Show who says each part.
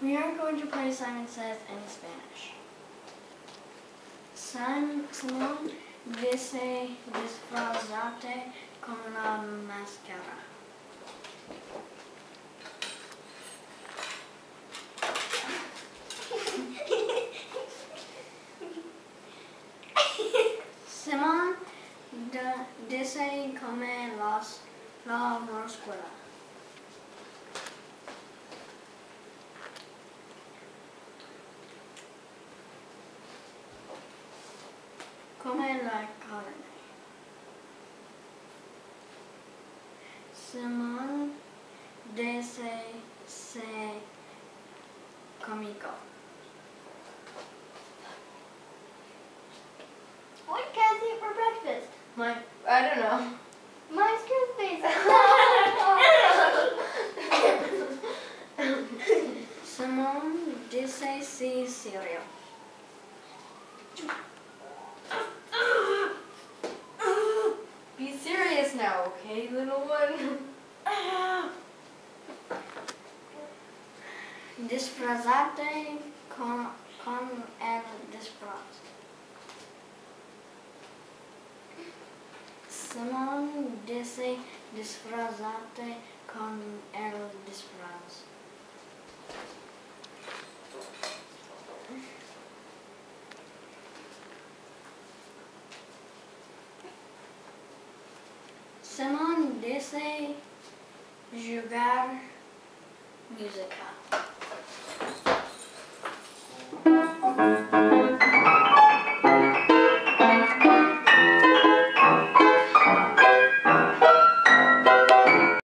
Speaker 1: We are going to play Simon Says in Spanish. Simón dice disfrazarte con la máscara. Simón dice come la máscara. Come la carne. Simón dice se conmigo.
Speaker 2: What did Cass eat for breakfast?
Speaker 1: I don't know.
Speaker 2: Mine's toothpaste.
Speaker 1: Simón dice sí cereal.
Speaker 3: Be serious now, okay, little one?
Speaker 1: Disfrazarte con el disfraz. Simón dice disfrazarte con el disfraz. Simón dice jugar música.